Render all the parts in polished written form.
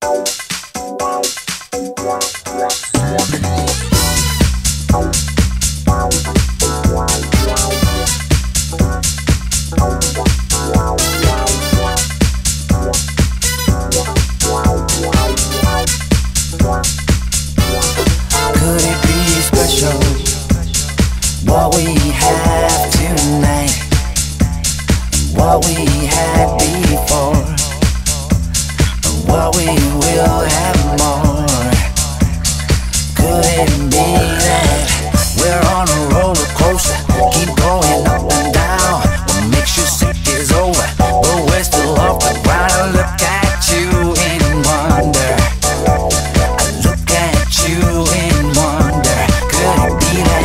What we have tonight, what we had before, what we will have more. Could it be that we're on a roller coaster, keep going up and down? What makes you sick is over, but we're still off the ground. I look at you in wonder, I look at you in wonder. Could it be that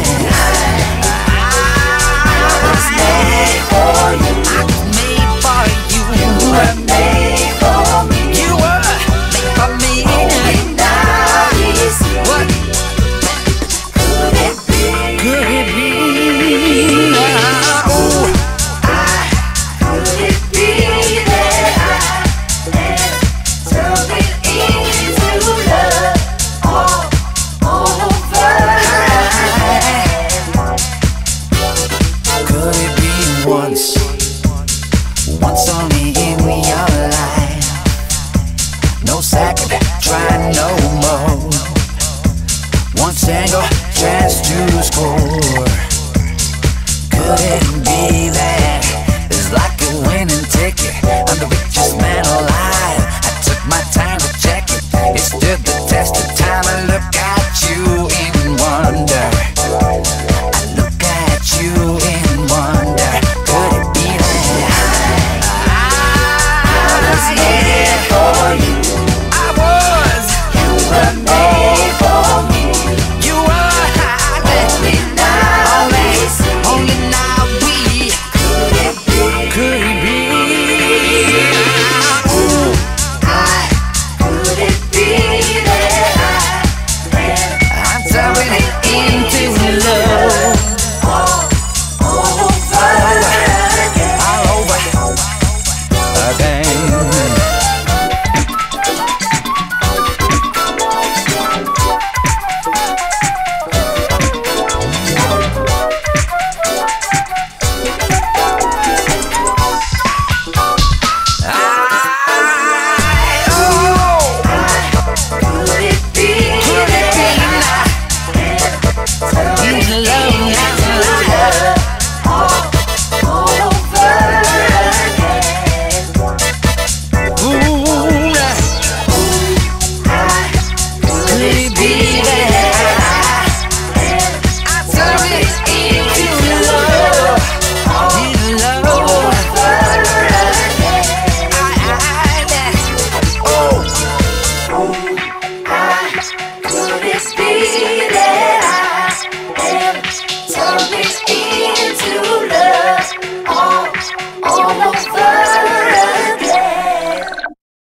once only in your life, no second, try no more. One single chance to score. Could it be that it's like a winning ticket? I'm the richest man alive. I took my time to check it. It stood the